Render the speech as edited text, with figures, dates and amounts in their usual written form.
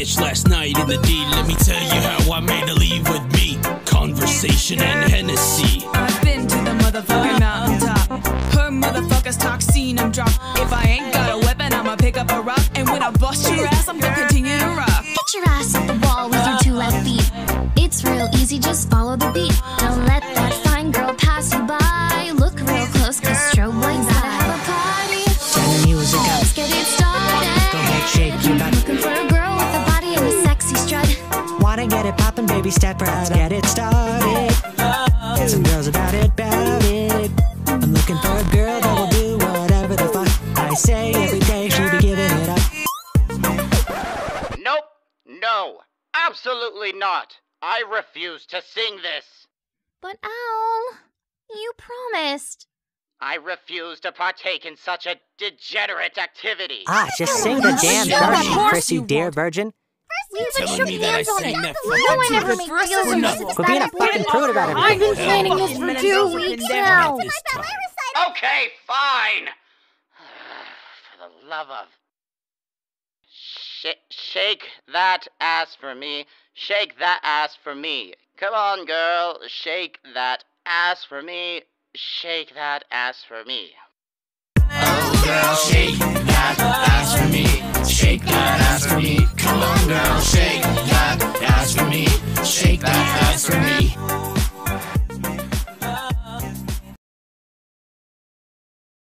bitch last night in the D. Let me tell you how I made her leave with me. Conversation and Hennessy. I've been to the motherfucking mountaintop. Her motherfuckers talk, seen them drop. If I ain't got a weapon, I'ma pick up a rock. And when I bust your ass, I'm gonna continue to rock. Get your ass at the wall with your 2 left feet. It's real easy, just follow the beat. Don't let that fine girl pass you by. Look real close, cause strobe lights gotta have a party. Turn the music up. Let's get it started. Go ahead, shake your butt. Looking for a girl with a body and a sexy strut. Wanna get it poppin', baby, step right up. Get it started. Get some girls about it. I'm looking for a girl that will do whatever the fuck I say. Every day she'll be giving it up. Nope. No. Absolutely not. I refuse to sing this. But Owl, you promised. I refuse to partake in such a degenerate activity. Just sing the damn verse, you prissy dear virgin. We even telling shook me that I hands on sang it. that No one ever fucking made feels for as nothing. much We're being a fucking prude about I've everything. been planning this for 2 weeks now. This time. Okay, fine. For the love of... shake that ass for me. Shake that ass for me. Come on, girl. Shake that ass for me. Shake that ass for me. Oh, girl, shake that ass for me. Shake that ass for me. Come on, girl, shake that ass for me. Shake that ass for me.